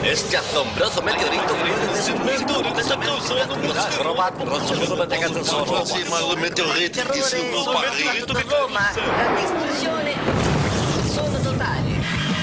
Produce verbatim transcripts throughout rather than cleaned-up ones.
Este asombroso meteorito Roma, la distruzione sono totali.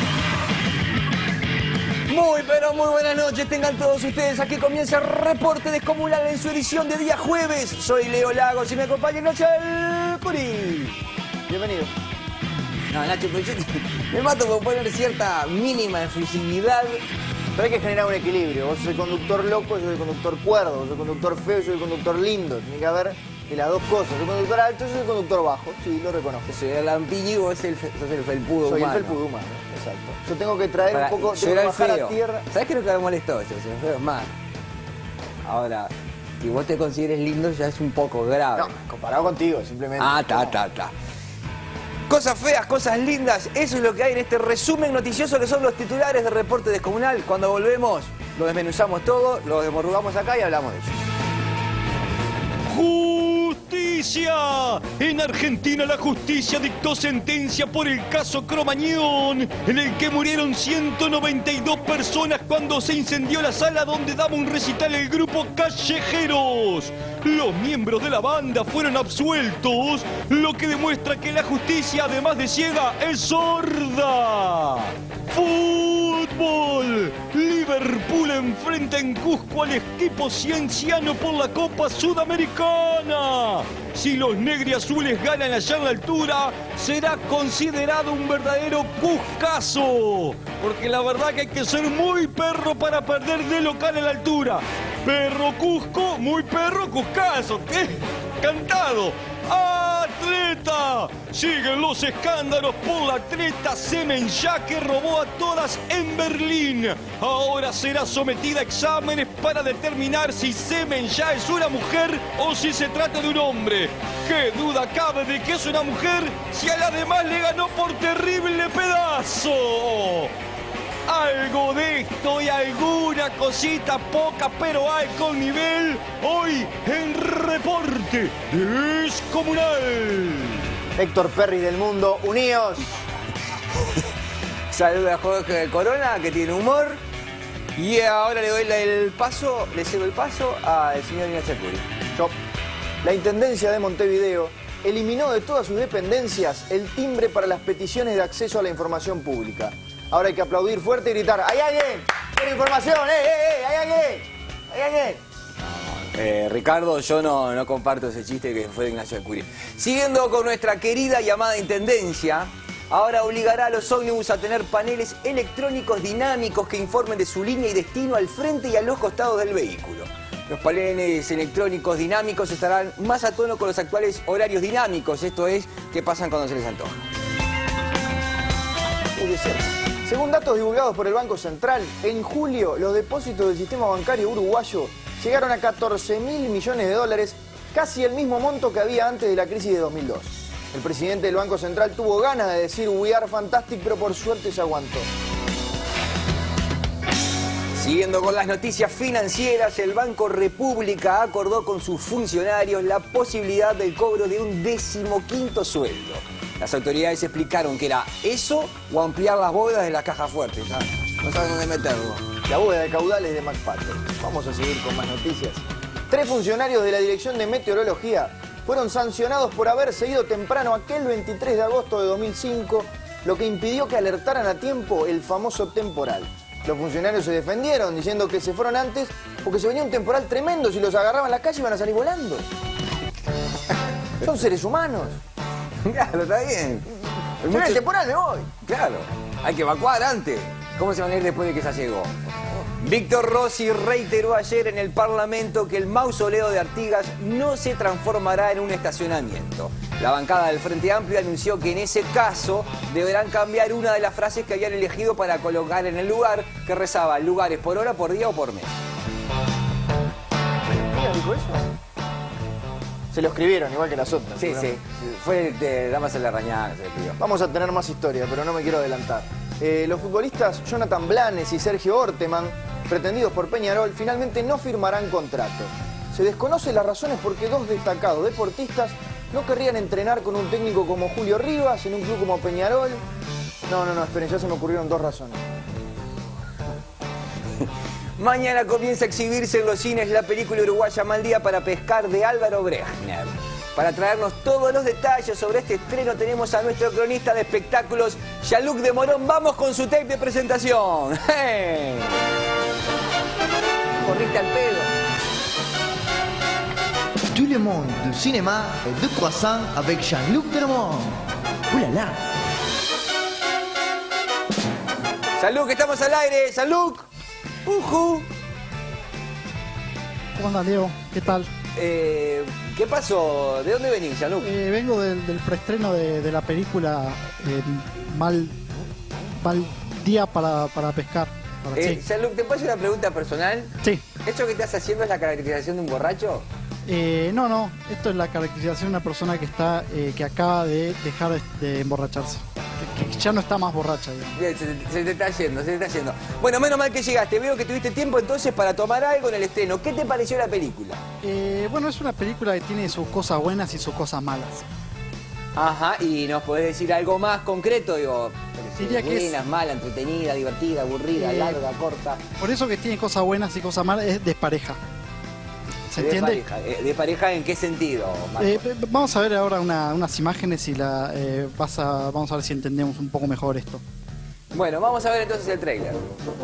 Muy, pero muy buenas noches tengan todos ustedes. Aquí comienza el reporte descomunal en su edición de día jueves. Soy Leo Lagos y me acompaña Nacho El Curi. Bienvenido. No, Nacho, pero yo me mato por poner cierta mínima efusividad. Pero hay que generar un equilibrio. Vos sos conductor loco, yo soy conductor cuerdo. Vos sos conductor feo, yo soy conductor lindo. Tiene que haber de las dos cosas. Yo soy conductor alto, yo soy conductor bajo. Sí, lo reconozco. Soy el lampiño y vos sos el, sos el felpudo soy humano. Soy el felpudo humano, exacto. Yo tengo que traer Para, un poco, yo tengo era que el bajar feo. a tierra. ¿Sabés qué es lo que me molestó? Yo soy el feo, es más. Ahora, que vos te consideres lindo ya es un poco grave. No, comparado contigo, simplemente. Ah, ta, ta, ta. Cosas feas, cosas lindas, eso es lo que hay en este resumen noticioso que son los titulares de Reporte Descomunal. Cuando volvemos, lo desmenuzamos todo, lo desmorrugamos acá y hablamos de ello. ¡Justicia! En Argentina la justicia dictó sentencia por el caso Cromañón, en el que murieron ciento noventa y dos personas cuando se incendió la sala donde daba un recital el grupo Callejeros. Los miembros de la banda fueron absueltos, lo que demuestra que la justicia, además de ciega, es sorda. Fútbol. Liverpool enfrenta en Cusco al equipo cienciano por la Copa Sudamericana. Si los negriazules ganan allá en la altura, será considerado un verdadero Cuscazo. Porque la verdad que hay que ser muy perro para perder de local en la altura. Perro Cusco, muy perro Cuscazo. ¿Qué? Cantado. ¡Atleta! Siguen los escándalos por la atleta Semenya que robó a todas en Berlín. Ahora será sometida a exámenes para determinar si Semenya es una mujer o si se trata de un hombre. ¿Qué duda cabe de que es una mujer si a la demás le ganó por terrible pedazo? Algo de esto y alguna cosita poca pero alto nivel hoy en Reporte Descomunal. Héctor Perry del mundo, unidos. Saluda a Jorge Corona, que tiene humor. Y ahora le doy el paso, le cedo el paso al señor Ignacio Curi. Yo. La Intendencia de Montevideo eliminó de todas sus dependencias el timbre para las peticiones de acceso a la información pública. Ahora hay que aplaudir fuerte y gritar: ¡hay alguien! ¡Quiere información! ¡Eh, eh, eh! ¡Hay alguien! ¡Hay alguien! Eh, Ricardo, yo no, no comparto ese chiste que fue de Ignacio Curi. Siguiendo con nuestra querida llamada Intendencia, ahora obligará a los ómnibus a tener paneles electrónicos dinámicos que informen de su línea y destino al frente y a los costados del vehículo. Los paneles electrónicos dinámicos estarán más a tono con los actuales horarios dinámicos, esto es, que pasan cuando se les antoja. Uy, es cierto. Según datos divulgados por el Banco Central, en julio los depósitos del sistema bancario uruguayo llegaron a catorce mil millones de dólares, casi el mismo monto que había antes de la crisis de dos mil dos. El presidente del Banco Central tuvo ganas de decir "we are fantastic", pero por suerte se aguantó. Siguiendo con las noticias financieras, el Banco República acordó con sus funcionarios la posibilidad del cobro de un decimoquinto sueldo. Las autoridades explicaron que era eso o ampliar las bóvedas de la caja fuerte. Ya no saben dónde meterlo. La bóveda de caudales de McPato. Vamos a seguir con más noticias. Tres funcionarios de la Dirección de Meteorología fueron sancionados por haberse ido temprano aquel veintitrés de agosto de dos mil cinco, lo que impidió que alertaran a tiempo el famoso temporal. Los funcionarios se defendieron diciendo que se fueron antes porque se venía un temporal tremendo. Si los agarraban en la calle iban a salir volando. Son seres humanos. Claro, está bien. Yo en el temporal me voy. Claro, hay que evacuar antes. ¿Cómo se van a ir después de que ya llegó? Víctor Rossi reiteró ayer en el Parlamento que el mausoleo de Artigas no se transformará en un estacionamiento. La bancada del Frente Amplio anunció que en ese caso deberán cambiar una de las frases que habían elegido para colocar en el lugar, que rezaba lugares por hora, por día o por mes. ¿Quién dijo eso? Se lo escribieron, igual que las otras. Sí, sí. Fue de Damas en la Rañada, se le pidió. Vamos a tener más historia, pero no me quiero adelantar. Eh, los futbolistas Jonathan Blanes y Sergio Orteman, pretendidos por Peñarol, finalmente no firmarán contrato. Se desconocen las razones por qué dos destacados deportistas no querrían entrenar con un técnico como Julio Rivas, en un club como Peñarol. No, no, no, esperen, ya se me ocurrieron dos razones. Mañana comienza a exhibirse en los cines la película uruguaya Mal Día para Pescar de Álvaro Brechner. Para traernos todos los detalles sobre este estreno tenemos a nuestro cronista de espectáculos, Jean-Luc de Morón. Vamos con su tape de presentación. ¡Hey! Corriste al pedo. Tout le monde du cinéma et de croissant avec Jean-Luc Delamont. ¡Uh, la, la! Jean-Luc, estamos al aire. Jean-Luc. Ujú. ¿Cómo andas, Diego? ¿Qué tal? Eh, ¿Qué pasó? ¿De dónde venís, Jean-Luc? Eh, vengo del, del preestreno de, de la película eh, Mal, Mal Día para, para Pescar. Para, Eh, sí. Jean-Luc, ¿te puedo hacer una pregunta personal? Sí. ¿Esto que estás haciendo es la caracterización de un borracho? Eh, no, no. Esto es la caracterización de una persona que está eh, que acaba de dejar de, de emborracharse. Que, que ya no está más borracha. Digamos. Bien, se, te- se te está yendo, se te está yendo. Bueno, menos mal que llegaste. Veo que tuviste tiempo entonces para tomar algo en el estreno. ¿Qué te pareció la película? Eh, bueno, es una película que tiene sus cosas buenas y sus cosas malas. Ajá, ¿y nos podés decir algo más concreto? Digo, Diría que es- buena, mala, entretenida, divertida, aburrida, Eh, larga, corta. Por eso que tiene cosas buenas y cosas malas, es despareja. ¿Se de entiende? Pareja. Eh, ¿De pareja en qué sentido, Marco? Eh, v- vamos a ver ahora una- unas imágenes y la, eh, vas a, vamos a ver si entendemos un poco mejor esto. Bueno, vamos a ver entonces el tráiler.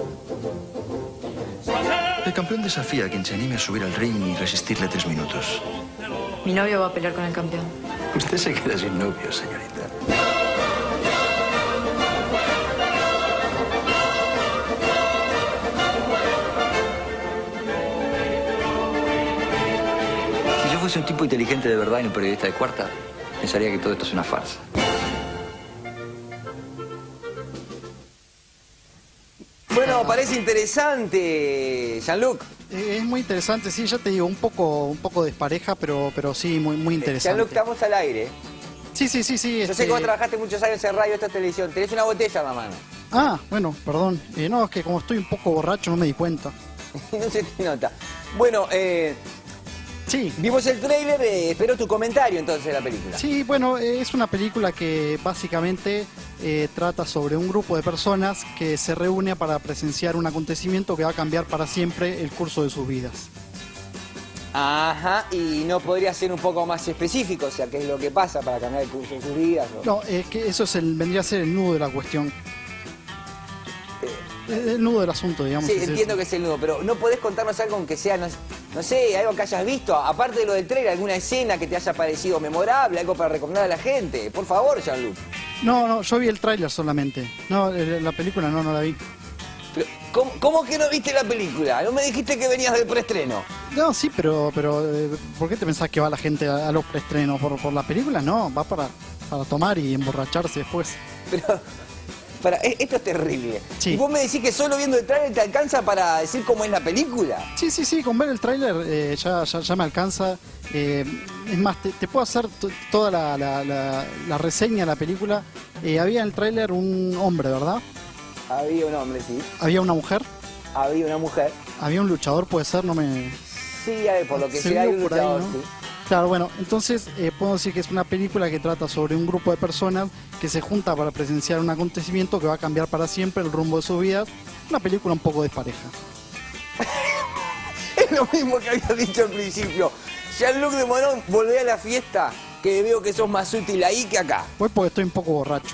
El campeón desafía a quien se anime a subir al ring y resistirle tres minutos. Mi novio va a pelear con el campeón. Usted se queda sin novio, señorita. Si yo fuese un tipo inteligente de verdad y no un periodista de cuarta, pensaría que todo esto es una farsa. Bueno, parece interesante, Jean-Luc. Eh, es muy interesante, sí, ya te digo, un poco, un poco despareja, pero, pero sí, muy, muy interesante. Jean-Luc, estamos al aire. Sí, sí, sí, sí. Yo sé este- que vos trabajaste muchos años en radio, esta televisión. Tenés una botella en la mano. Ah, bueno, perdón. Eh, no, es que como estoy un poco borracho no me di cuenta. No se te nota. Bueno, eh, Sí. vimos el tráiler, eh, espero tu comentario entonces de la película. Sí, bueno, eh, es una película que básicamente eh, trata sobre un grupo de personas que se reúne para presenciar un acontecimiento que va a cambiar para siempre el curso de sus vidas. Ajá, y no podría ser un poco más específico, o sea, qué es lo que pasa para cambiar el curso de sus vidas. ¿No? No, es que eso es el, vendría a ser el nudo de la cuestión. Eh, El nudo del asunto, digamos. Sí, es entiendo eso. que es el nudo, pero ¿no podés contarnos algo aunque sea, no, no sé, algo que hayas visto? Aparte de lo del trailer, alguna escena que te haya parecido memorable, algo para recomendar a la gente. Por favor, Jean-Luc. No, no, yo vi el tráiler solamente. No, eh, la película no, no la vi. Pero, ¿cómo, cómo que no viste la película? ¿No me dijiste que venías del preestreno? No, sí, pero, pero eh, ¿por qué te pensás que va la gente a, a los preestrenos? ¿Por, por la película? No, va para, para tomar y emborracharse después. Pero, para, e- esto es terrible. Sí. ¿Y vos me decís que solo viendo el trailer te alcanza para decir cómo es la película? Sí, sí, sí, con ver el tráiler eh, ya, ya, ya me alcanza. Eh, es más, te, te puedo hacer to- toda la, la- la- la reseña de la película. Eh, había en el tráiler un hombre, ¿verdad? Había un hombre, sí. Había una mujer, Había una mujer. había un luchador, puede ser, no me... Sí, a ver, por lo que Se sea, hay vio un por ahí, luchador, ¿no? sí. Claro, bueno, entonces eh, puedo decir que es una película que trata sobre un grupo de personas que se junta para presenciar un acontecimiento que va a cambiar para siempre el rumbo de sus vidas. Una película un poco despareja. Es lo mismo que había dicho al principio. Jean-Luc de Morón, volvé a la fiesta, que veo que sos más útil ahí que acá. Voy porque estoy un poco borracho.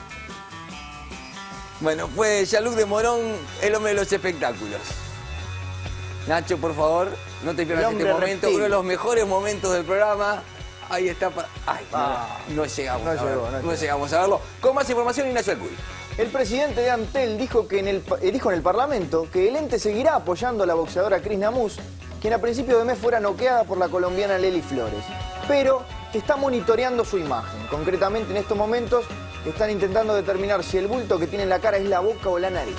Bueno, fue Jean-Luc de Morón, el hombre de los espectáculos. Nacho, por favor, no te pierdas El este hombre momento, reptil. uno de los mejores momentos del programa. Ahí está. Para... Ay, no, Ah, no llegamos no a llegó, verlo. no No, llegó. llegamos a verlo. Con más información, Ignacio Alcuy. El presidente de Antel dijo, que en el, pa- eh, dijo en el Parlamento que el ente seguirá apoyando a la boxeadora Cris Namuz, quien a principios de mes fuera noqueada por la colombiana Lely Flores, pero está monitoreando su imagen. Concretamente, en estos momentos están intentando determinar si el bulto que tiene en la cara es la boca o la nariz.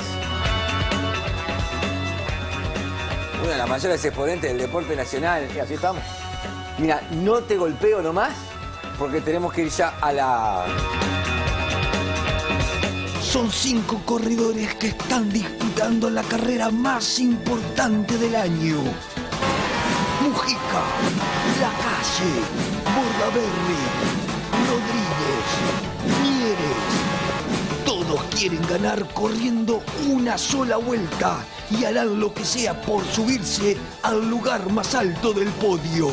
Una de las mayores exponentes del deporte nacional. Y así estamos. Mira, no te golpeo nomás, porque tenemos que ir ya a la... Son cinco corredores que están disputando la carrera más importante del año. Mujica, Lacalle, Bordaberry, Rodríguez, Mieres. Todos Ellos quieren ganar corriendo una sola vuelta y harán lo que sea por subirse al lugar más alto del podio.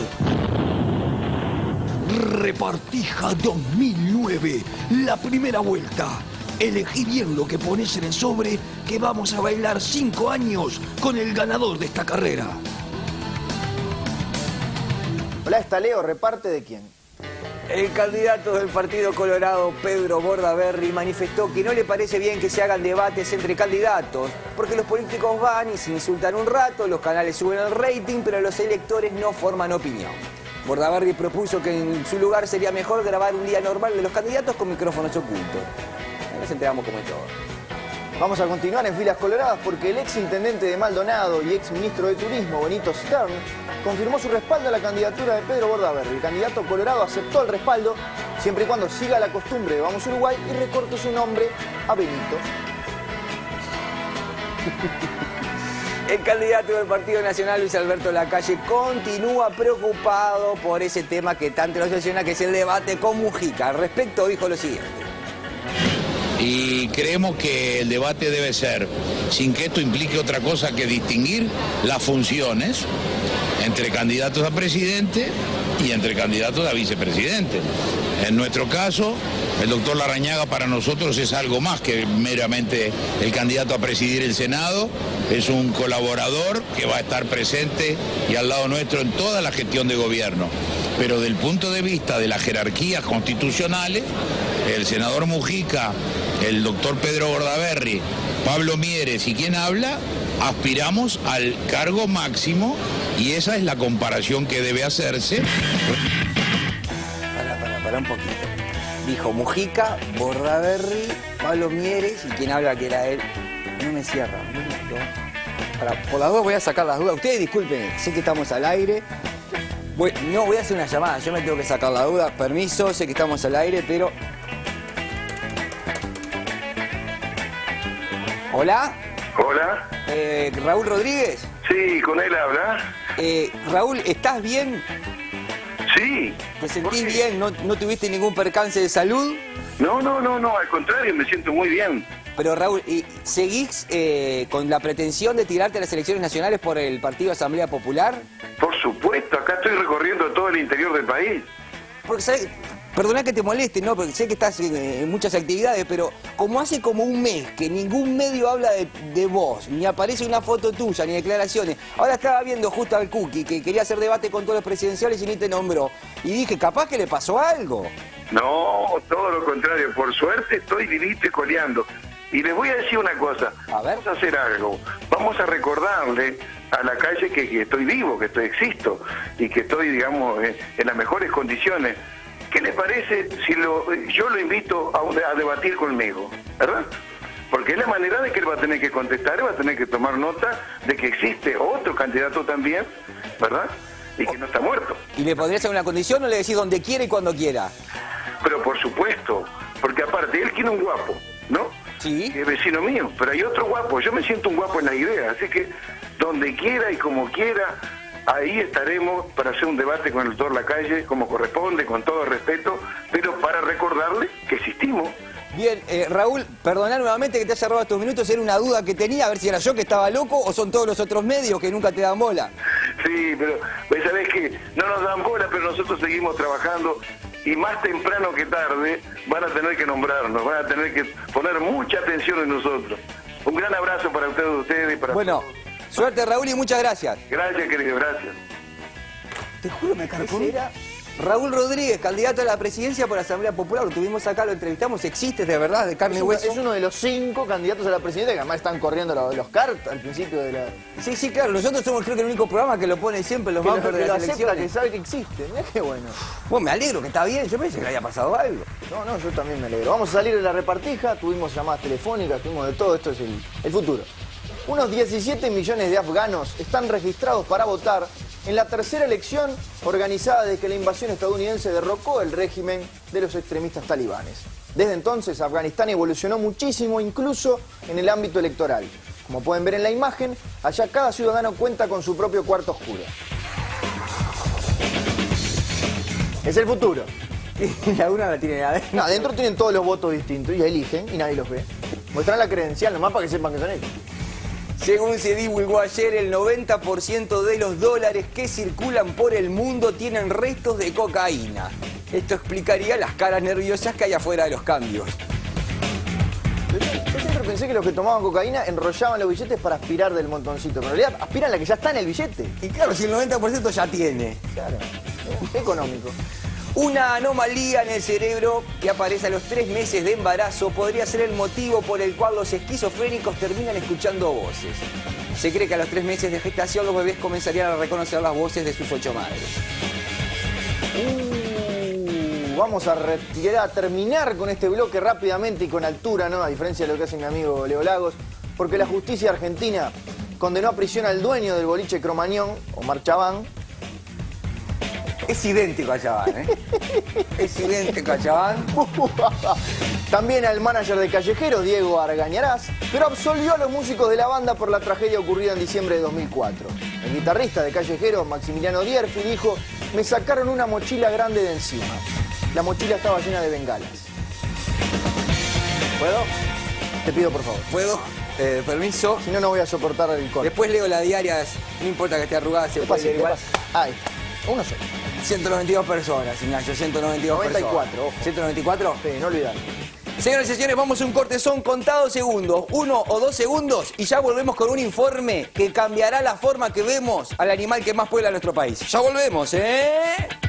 Repartija dos mil nueve, la primera vuelta. Elegí bien lo que pones en el sobre, que vamos a bailar cinco años con el ganador de esta carrera. Hola, está Leo, ¿reparte de quién? El candidato del Partido Colorado, Pedro Bordaberry, manifestó que no le parece bien que se hagan debates entre candidatos, porque los políticos van y se insultan un rato, los canales suben el rating, pero los electores no forman opinión. Bordaberry propuso que en su lugar sería mejor grabar un día normal de los candidatos con micrófonos ocultos. Nos enteramos cómo es todo. Vamos a continuar en filas coloradas porque el ex intendente de Maldonado y ex ministro de Turismo, Benito Stern, confirmó su respaldo a la candidatura de Pedro Bordaberry. El candidato colorado aceptó el respaldo siempre y cuando siga la costumbre de Vamos Uruguay y recorte su nombre a Benito. El candidato del Partido Nacional, Luis Alberto Lacalle, continúa preocupado por ese tema que tanto lo obsesiona, que es el debate con Mujica. Al respecto dijo lo siguiente. Y creemos que el debate debe ser, sin que esto implique otra cosa que distinguir las funciones entre candidatos a presidente y entre candidatos a vicepresidente. En nuestro caso, el doctor Larrañaga para nosotros es algo más que meramente el candidato a presidir el Senado, es un colaborador que va a estar presente y al lado nuestro en toda la gestión de gobierno. Pero del punto de vista de las jerarquías constitucionales, el senador Mujica, el doctor Pedro Bordaberry, Pablo Mieres y quien habla, aspiramos al cargo máximo y esa es la comparación que debe hacerse. Para, para, para un poquito. Dijo Mujica, Bordaberry, Pablo Mieres y quien habla que era él. No me cierra. Para, por las dos voy a sacar las dudas. Ustedes disculpen, sé que estamos al aire. Voy, no, voy a hacer una llamada, yo me tengo que sacar la duda. Permiso, sé que estamos al aire, pero... ¿Hola? Hola. Eh, ¿Raúl Rodríguez? Sí, con él habla. Eh, Raúl, ¿estás bien? Sí. ¿Te sentís bien? ¿No, ¿No tuviste ningún percance de salud? No, no, no, no, al contrario, me siento muy bien. Pero Raúl, ¿y ¿seguís eh, con la pretensión de tirarte a las elecciones nacionales por el Partido Asamblea Popular? Por supuesto, acá estoy recorriendo todo el interior del país. Porque, ¿sabes? Perdona que te moleste, ¿no? Porque sé que estás en, en muchas actividades, pero como hace como un mes que ningún medio habla de, de vos, ni aparece una foto tuya, ni declaraciones. Ahora estaba viendo justo al Cookie, que quería hacer debate con todos los presidenciales y ni te nombró. Y dije, capaz que le pasó algo. No, todo lo contrario. Por suerte estoy vivito y coleando. Y les voy a decir una cosa. A ver. Vamos a hacer algo. Vamos a recordarle a la calle que, que estoy vivo, que estoy existo y que estoy, digamos, en, en las mejores condiciones. ¿Qué le parece si lo, yo lo invito a, un, a debatir conmigo? ¿Verdad? Porque es la manera de que él va a tener que contestar, va a tener que tomar nota de que existe otro candidato también, ¿verdad? Y que no está muerto. ¿Y le podrías hacer una condición o le decís donde quiera y cuando quiera? Pero por supuesto, porque aparte él tiene un guapo, ¿no? Sí. Que es vecino mío, pero hay otro guapo. Yo me siento un guapo en la idea, así que donde quiera y como quiera, ahí estaremos para hacer un debate con el doctor Lacalle, como corresponde, con todo respeto, pero para recordarle que existimos. Bien, eh, Raúl, perdoná nuevamente que te haya robado estos minutos, era una duda que tenía, a ver si era yo que estaba loco o son todos los otros medios que nunca te dan bola. Sí, pero pues sabés que no nos dan bola, pero nosotros seguimos trabajando y más temprano que tarde van a tener que nombrarnos, van a tener que poner mucha atención en nosotros. Un gran abrazo para ustedes, ustedes y para bueno, todos. Suerte, Raúl, y muchas gracias. Gracias, querido, gracias. Te juro, me carcó. Era Raúl Rodríguez, candidato a la presidencia por la Asamblea Popular. Lo tuvimos acá, lo entrevistamos. ¿Existe de verdad, de carne y hueso? Es uno de los cinco candidatos a la presidencia que además están corriendo los, los cartas al principio de la... Sí, sí, claro. Nosotros somos creo que el único programa que lo pone siempre los bumpers de las elecciones. Que sabe que existe. Mirá qué bueno. Bueno, me alegro que está bien. Yo pensé que le había pasado algo. No, no, yo también me alegro. Vamos a salir de la repartija. Tuvimos llamadas telefónicas, tuvimos de todo. Esto es el, el futuro. Unos diecisiete millones de afganos están registrados para votar en la tercera elección organizada desde que la invasión estadounidense derrocó el régimen de los extremistas talibanes. Desde entonces, Afganistán evolucionó muchísimo, incluso en el ámbito electoral. Como pueden ver en la imagen, allá cada ciudadano cuenta con su propio cuarto oscuro. Es el futuro. Y la una la tiene adentro. No, adentro tienen todos los votos distintos y eligen y nadie los ve. Muestran la credencial nomás para que sepan que son ellos. Según se divulgó ayer, el noventa por ciento de los dólares que circulan por el mundo tienen restos de cocaína. Esto explicaría las caras nerviosas que hay afuera de los cambios. Yo siempre pensé que los que tomaban cocaína enrollaban los billetes para aspirar del montoncito. Pero en realidad aspiran la que ya está en el billete. Y claro, si el noventa por ciento ya tiene. Claro, económico. Una anomalía en el cerebro que aparece a los tres meses de embarazo podría ser el motivo por el cual los esquizofrénicos terminan escuchando voces. Se cree que a los tres meses de gestación los bebés comenzarían a reconocer las voces de sus ocho madres. Uh, vamos a, retirar, a terminar con este bloque rápidamente y con altura, ¿no? A diferencia de lo que hace mi amigo Leo Lagos, porque la justicia argentina condenó a prisión al dueño del boliche Cromañón, Omar Chabán. Es idéntico a Chabán, ¿eh? Es idéntico a Chabán. También al manager de Callejeros, Diego Argañarás, pero absolvió a los músicos de la banda por la tragedia ocurrida en diciembre de dos mil cuatro. El guitarrista de Callejeros, Maximiliano Dierfi, dijo: me sacaron una mochila grande de encima. La mochila estaba llena de bengalas. ¿Puedo? Te pido por favor. ¿Puedo? Eh, permiso. Si no, no voy a soportar el corte. Después leo la diaria, no importa que esté arrugada, se puede leer igual. Ahí, uno solo. ciento noventa y dos personas, Ignacio, ciento noventa y dos noventa y cuatro, personas. ojo. ¿ciento noventa y cuatro? Sí, no olvidar. Señoras y señores, vamos a un corte, son contados segundos, uno o dos segundos, y ya volvemos con un informe que cambiará la forma que vemos al animal que más puebla nuestro país. Ya volvemos, ¿eh?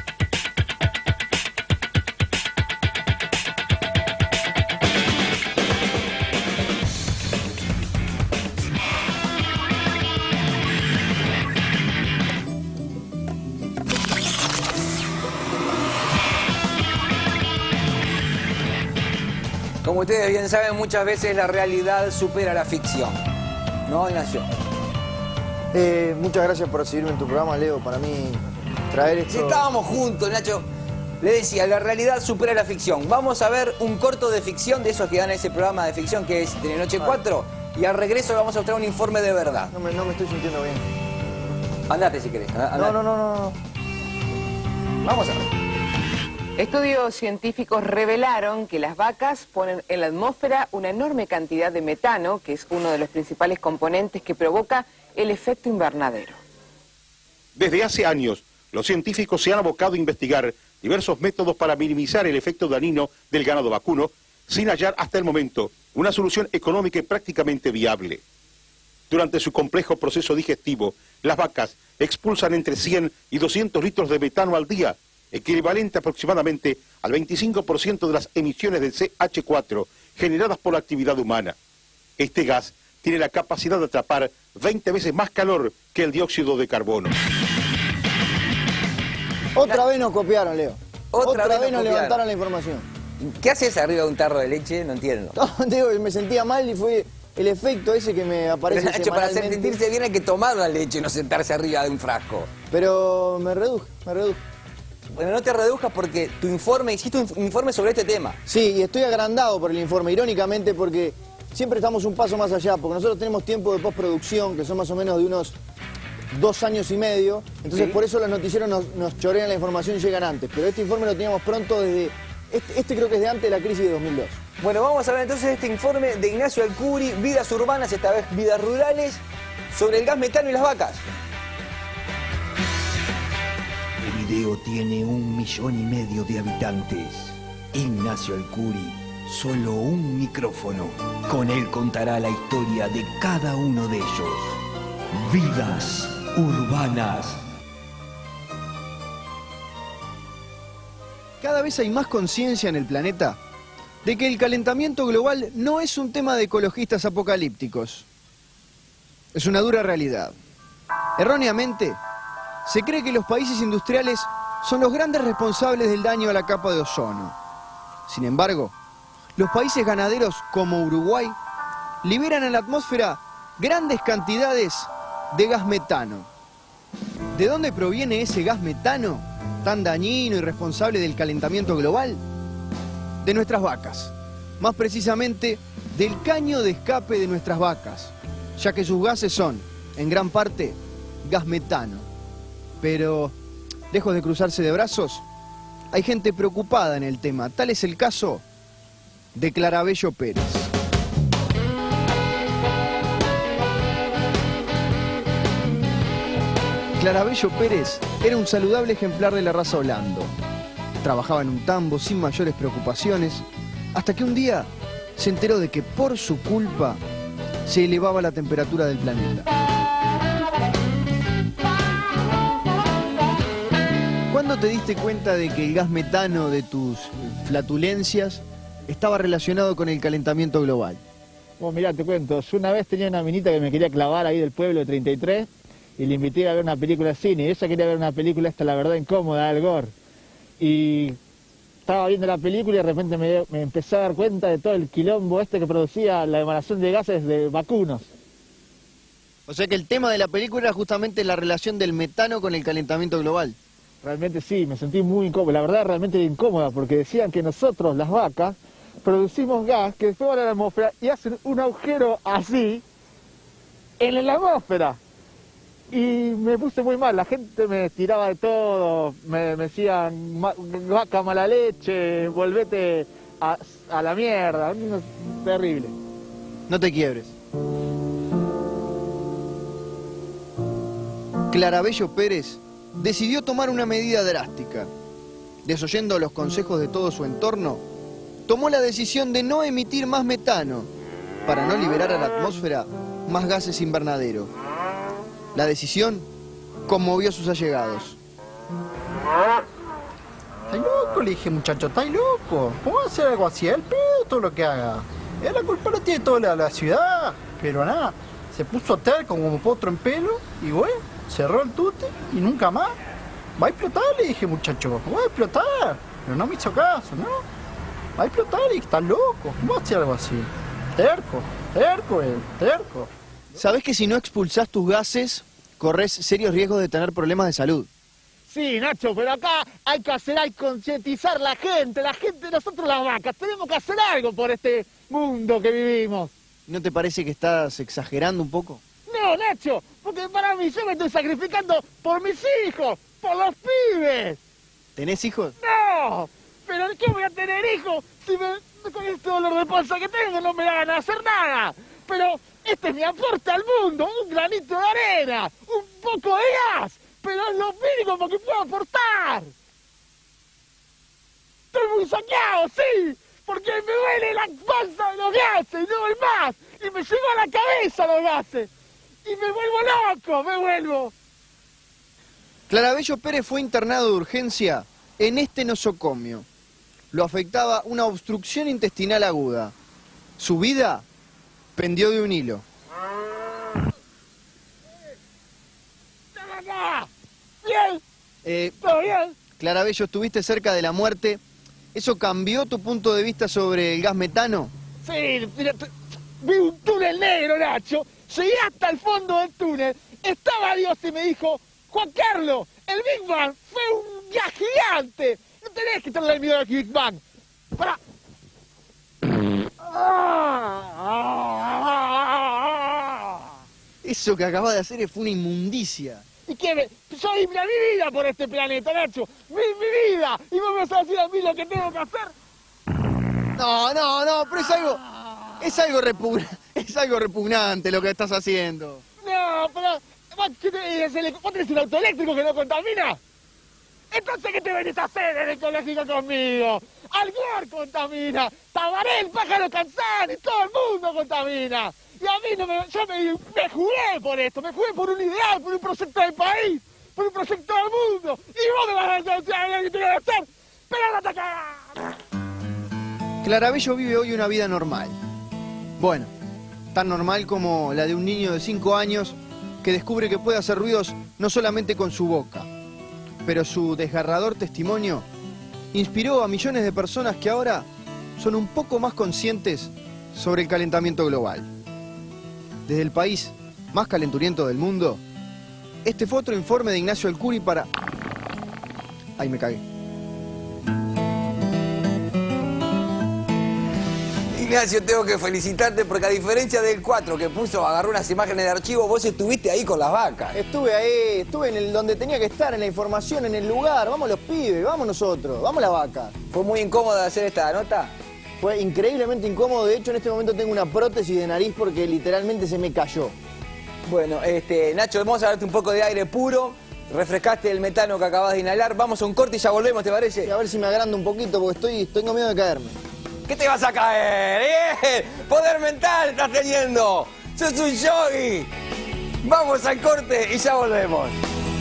Como ustedes bien saben, muchas veces la realidad supera la ficción. ¿No, Ignacio? Eh, muchas gracias por recibirme en tu programa, Leo. Para mí, traer esto... Si estábamos juntos, Nacho. Le decía, la realidad supera la ficción. Vamos a ver un corto de ficción de esos que dan ese programa de ficción que es Telenoche cuatro. Y al regreso le vamos a mostrar un informe de verdad. No me, no me estoy sintiendo bien. Andate si querés. Andate. No, no, no, no. Vamos a ver. Estudios científicos revelaron que las vacas ponen en la atmósfera una enorme cantidad de metano, que es uno de los principales componentes que provoca el efecto invernadero. Desde hace años, los científicos se han abocado a investigar diversos métodos para minimizar el efecto dañino del ganado vacuno, sin hallar hasta el momento una solución económica y prácticamente viable. Durante su complejo proceso digestivo, las vacas expulsan entre cien y doscientos litros de metano al día, equivalente aproximadamente al veinticinco por ciento de las emisiones del C H cuatro generadas por la actividad humana. Este gas tiene la capacidad de atrapar veinte veces más calor que el dióxido de carbono. Otra vez nos copiaron, Leo. Otra, Otra vez, vez nos nos levantaron la información. ¿Qué haces arriba de un tarro de leche? No entiendo. No, digo, me sentía mal y fue el efecto ese que me aparece Pero, Nacho, para semanalmente. sentirse bien hay que tomar la leche, no sentarse arriba de un frasco. Pero me reduje, me reduje. Bueno, no te reduzcas porque tu informe, hiciste un informe sobre este tema. Sí, y estoy agrandado por el informe, irónicamente, porque siempre estamos un paso más allá, porque nosotros tenemos tiempo de postproducción, que son más o menos de unos dos años y medio, entonces Sí. por eso los noticieros nos, nos chorean la información y llegan antes, pero este informe lo teníamos pronto desde, este, este creo que es de antes de la crisis de dos mil dos. Bueno, vamos a ver entonces este informe de Ignacio Alcuri, vidas urbanas, esta vez vidas rurales, sobre el gas metano y las vacas. El video tiene un millón y medio de habitantes. Ignacio Alcuri, solo un micrófono. Con él contará la historia de cada uno de ellos. Vidas urbanas. Cada vez hay más conciencia en el planeta de que el calentamiento global no es un tema de ecologistas apocalípticos. Es una dura realidad. Erróneamente, se cree que los países industriales son los grandes responsables del daño a la capa de ozono. Sin embargo, los países ganaderos como Uruguay liberan a la atmósfera grandes cantidades de gas metano. ¿De dónde proviene ese gas metano tan dañino y responsable del calentamiento global? De nuestras vacas, más precisamente del caño de escape de nuestras vacas, ya que sus gases son, en gran parte, gas metano. Pero, lejos de cruzarse de brazos, hay gente preocupada en el tema. Tal es el caso de Clarabello Pérez. Clarabello Pérez era un saludable ejemplar de la raza Holando. Trabajaba en un tambo sin mayores preocupaciones, hasta que un día se enteró de que por su culpa se elevaba la temperatura del planeta. ¿Cuándo te diste cuenta de que el gas metano de tus flatulencias estaba relacionado con el calentamiento global? Bueno, mirá, te cuento, yo una vez tenía una minita que me quería clavar ahí del pueblo de treinta y tres y le invité a ver una película de cine, y ella quería ver una película esta, la verdad, incómoda, Al Gore. Y estaba viendo la película y de repente me, me empecé a dar cuenta de todo el quilombo este que producía la emanación de gases de vacunos. O sea que el tema de la película era justamente la relación del metano con el calentamiento global. Realmente sí, me sentí muy incómodo, la verdad realmente incómoda, porque decían que nosotros, las vacas, producimos gas que después van a la atmósfera y hacen un agujero así en la atmósfera. Y me puse muy mal, la gente me tiraba de todo, me, me decían vaca mala leche, volvete a, a la mierda, terrible. No te quiebres. Clarabello Pérez decidió tomar una medida drástica. Desoyendo los consejos de todo su entorno, tomó la decisión de no emitir más metano para no liberar a la atmósfera más gases invernadero. La decisión conmovió a sus allegados. ¿Estás loco? Le dije, muchacho, ¿estás loco? ¿Cómo va a hacer algo así? Es el pedo todo lo que haga. Es la culpa la tiene toda la, la ciudad. Pero nada, se puso terco como potro en pelo y bueno, cerró el tute y nunca más. Va a explotar, le dije, muchacho, va a explotar. Pero no me hizo caso, ¿no? Va a explotar y está loco. ¿Cómo va a hacer algo así? Terco, terco él, terco. ¿Sabés que si no expulsás tus gases, corres serios riesgos de tener problemas de salud? Sí, Nacho, pero acá hay que hacer, hay que concientizar la gente, la gente, nosotros las vacas, tenemos que hacer algo por este mundo que vivimos. ¿No te parece que estás exagerando un poco? No, Nacho, porque para mí yo me estoy sacrificando por mis hijos, por los pibes. ¿Tenés hijos? No, pero ¿qué voy a tener hijos si me, con este dolor de panza que tengo no me da ganas de hacer nada? Pero este es mi aporte al mundo, un granito de arena, un poco de gas, pero es lo mínimo que puedo aportar. Estoy muy saqueado, sí, porque me duele la panza de los gases y no voy más, y me llegó a la cabeza los gases, y me vuelvo loco, me vuelvo. Clarabello Pérez fue internado de urgencia en este nosocomio. Lo afectaba una obstrucción intestinal aguda. Su vida pendió de un hilo. Bien. Eh, ¿Todo bien? Clarabello, estuviste cerca de la muerte. ¿Eso cambió tu punto de vista sobre el gas metano? Sí, mira, vi un túnel negro, Nacho. Llegué hasta el fondo del túnel. Estaba Dios y me dijo, Juan Carlos, el Big Bang fue un gas gigante. No tenés que tenerle miedo al Big Bang. Pará. Eso que acabas de hacer fue una inmundicia. ¿Y qué? Me... Yo di mi vida por este planeta, Nacho. Mi, mi vida. ¿Y vos me vas a decir a mí lo que tengo que hacer? No, no, no, pero es algo... Es algo, repugna... es algo repugnante lo que estás haciendo. No, pero... ¿Vos, qué te... el... ¿Vos tenés un auto eléctrico que no contamina? Entonces, ¿qué te venís a hacer en el ecológico conmigo? Al Gore contamina, Tabaré, el pájaro Canzani, todo el mundo contamina. Y a mí no me, yo me, me jugué por esto, me jugué por un ideal, por un proyecto del país, por un proyecto del mundo. Y vos me vas a decir lo que tengo que hacer, pero no te cagas. Clarabello vive hoy una vida normal. Bueno, tan normal como la de un niño de cinco años que descubre que puede hacer ruidos no solamente con su boca. Pero su desgarrador testimonio inspiró a millones de personas que ahora son un poco más conscientes sobre el calentamiento global. Desde el país más calenturiento del mundo, este fue otro informe de Ignacio El Curi para... Ay, me cagué. Ignacio, tengo que felicitarte porque a diferencia del cuatro que puso, agarró unas imágenes de archivo, vos estuviste ahí con las vacas. Estuve ahí, estuve en el donde tenía que estar, en la información, en el lugar. Vamos los pibes, vamos nosotros, vamos la vaca. ¿Fue muy incómodo hacer esta nota? Fue increíblemente incómodo. De hecho, en este momento tengo una prótesis de nariz porque literalmente se me cayó. Bueno, este, Nacho, vamos a darte un poco de aire puro. refrescaste el metano que acabas de inhalar. Vamos a un corte y ya volvemos, ¿te parece? Sí, a ver si me agrando un poquito porque estoy, tengo miedo de caerme. ¿Qué te vas a caer? ¡Eh! ¡Poder mental estás teniendo! ¡Sos un yogi! Vamos al corte y ya volvemos.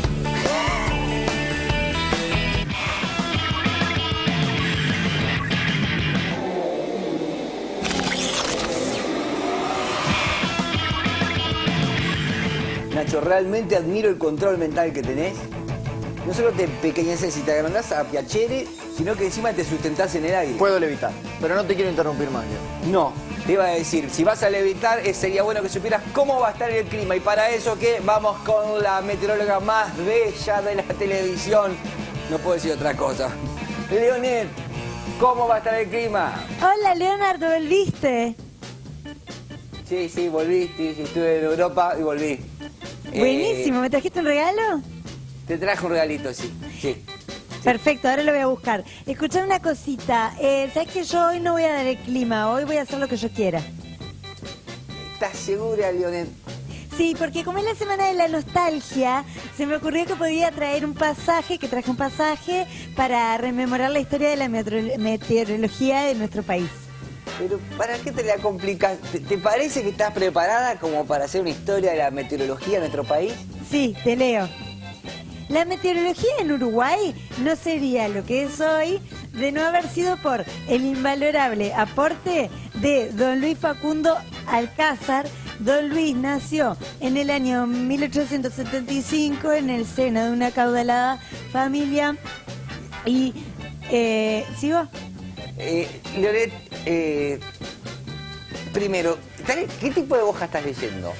Nacho, realmente admiro el control mental que tenés. No solo te empequeñeces y te agrandás a Piacere, sino que encima te sustentás en el aire. Puedo levitar, pero no te quiero interrumpir más, Leo. No, te iba a decir, si vas a levitar, eh, sería bueno que supieras cómo va a estar el clima. Y para eso, ¿qué? Vamos con la meteoróloga más bella de la televisión. No puedo decir otra cosa. Leonet, ¿cómo va a estar el clima? Hola, Leonardo, ¿volviste? Sí, sí, volví. Sí, sí, estuve en Europa y volví. Buenísimo, Eh, ¿me trajiste un regalo? Te traje un regalito, sí. Sí. Perfecto, ahora lo voy a buscar. Escuchame una cosita, eh, ¿sabes que yo hoy no voy a dar el clima? Hoy voy a hacer lo que yo quiera. ¿Estás segura, Leonet? Sí, porque como es la semana de la nostalgia, se me ocurrió que podía traer un pasaje, que traje un pasaje para rememorar la historia de la meteoro- meteorología de nuestro país. Pero ¿para qué te la complicas? ¿Te, te parece que estás preparada como para hacer una historia de la meteorología de nuestro país? Sí, te leo. La meteorología en Uruguay no sería lo que es hoy de no haber sido por el invalorable aporte de don Luis Facundo Alcázar. Don Luis nació en el año mil ochocientos setenta y cinco en el seno de una acaudalada familia y... Eh, ¿sigo? Eh, Leonet, eh, primero, ¿qué tipo de hoja estás leyendo?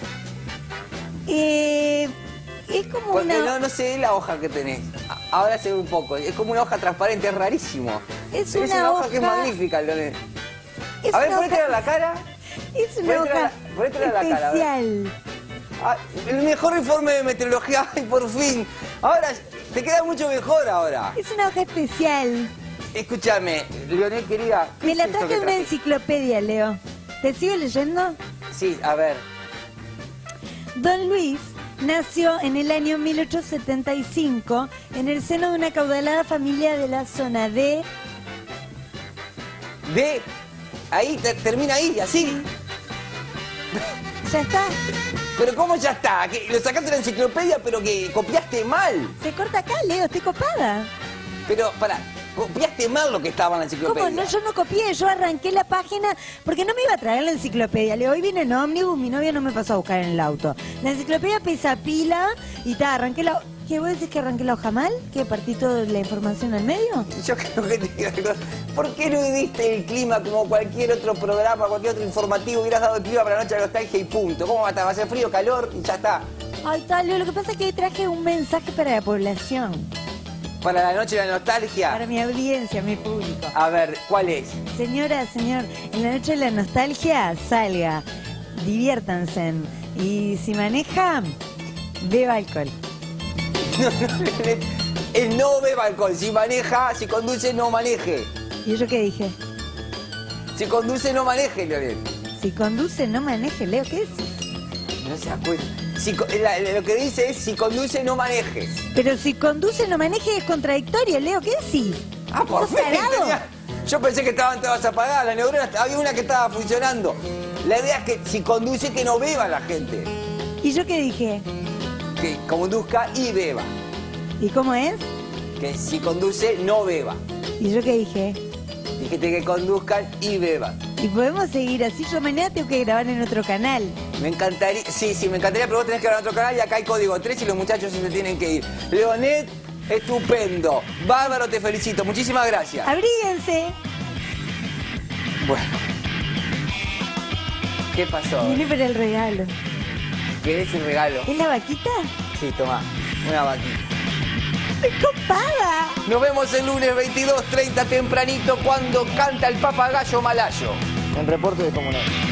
Eh... Es como Porque una... no, no se ve la hoja que tenés. A- Ahora se ve un poco. Es como una hoja transparente, es rarísimo. Es Pero una hoja que es hoja- magnífica, Leonet. Es A ver, una ponétela hoja- en la cara. Es una Ponétela hoja la- ponétela en la cara, a ver. especial. Ah, el mejor informe de meteorología, ay, por fin. Ahora, te queda mucho mejor ahora. Es una hoja especial. Escúchame, Leonet, querida. ¿qué Me es la esto traje que de una trajiste? enciclopedia, Leo. ¿Te sigo leyendo? Sí, a ver. Don Luis nació en el año mil ochocientos setenta y cinco en el seno de una acaudalada familia de la zona de... De... Ahí, te- termina ahí, así. ¿Ya está? Pero ¿cómo ya está? Que lo sacaste de la enciclopedia, pero que copiaste mal. Se corta acá, Leo, estoy copada. Pero, pará, copiaste mal lo que estaba en la enciclopedia. ¿Cómo? No, yo no copié, yo arranqué la página porque no me iba a traer la enciclopedia. Leo, hoy vine en ómnibus, mi novia no me pasó a buscar en el auto. La enciclopedia pesa pila y ta, arranqué la... ¿Qué vos decís que arranqué la hoja mal? ¿Que partí toda la información al medio? Yo creo que te digo algo. ¿Por qué no diste el clima como cualquier otro programa, cualquier otro informativo? Hubieras dado el clima para la noche de la nostalgia y punto. ¿Cómo va a estar? Va a ser frío, calor y ya está. Ay, tal, Leo, lo que pasa es que hoy traje un mensaje para la población. Para la noche de la nostalgia. Para mi audiencia, mi público. A ver, ¿cuál es? Señora, señor, en la noche de la nostalgia, salga, diviértanse y si maneja, beba alcohol. No, no, él no beba alcohol. Si maneja, si conduce, no maneje. ¿Y yo qué dije? Si conduce, no maneje, Leonel. Si conduce, no maneje, Leo, ¿qué decís? No se acuerda. Si, co- la- lo que dice es, si conduce, no maneje. Pero si conduce, no maneje es contradictorio, Leo, ¿qué decís? Ah, por ¿Sos fin. tarado? tenía- Yo pensé que estaban todas apagadas, las neuronas, había una que estaba funcionando. La idea es que si conduce, que no beba la gente. ¿Y yo qué dije? Que conduzca y beba. ¿Y cómo es? Que si conduce, no beba. ¿Y yo qué dije? Dijiste que conduzcan y beban. Y podemos seguir así, yo mañana tengo que grabar en otro canal. Me encantaría, sí, sí, me encantaría, pero vos tenés que ver en otro canal y acá hay código tres y los muchachos se tienen que ir. Leonet, estupendo. Bárbaro, te felicito. Muchísimas gracias. Abríguense. Bueno. ¿Qué pasó? Vine para el regalo. ¿Querés el regalo? ¿Es la vaquita? Sí, toma. Una vaquita. ¡Estoy copada! Nos vemos el lunes veintidós treinta tempranito cuando canta el papagayo malayo. En reporte de comunidad.